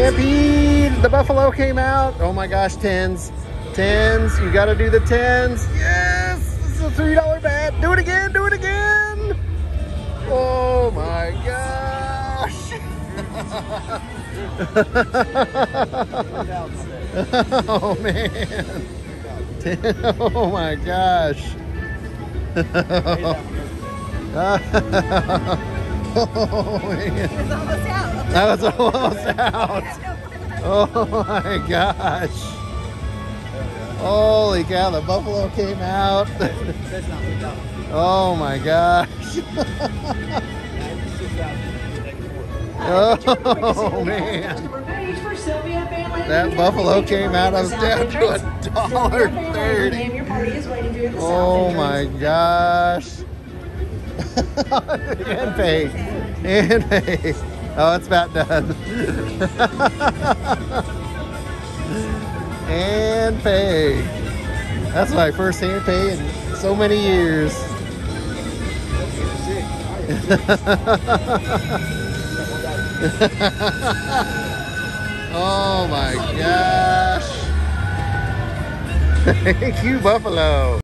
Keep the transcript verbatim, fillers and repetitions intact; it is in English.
Stampede, the buffalo came out. Oh my gosh, tens. Tens, you gotta do the tens. Yes, this is a three dollar bet. Do it again, do it again. Oh my gosh. Oh man. Oh my gosh. Oh man. That was almost out. Oh my gosh. Holy cow, the buffalo came out. Oh my gosh. Oh man. That buffalo came out. I was down to a dollar thirty. Oh my gosh. Handpay. Handpay. Oh, it's about done. Handpay. That's my first Handpay in so many years. Oh my gosh. Thank you, Buffalo.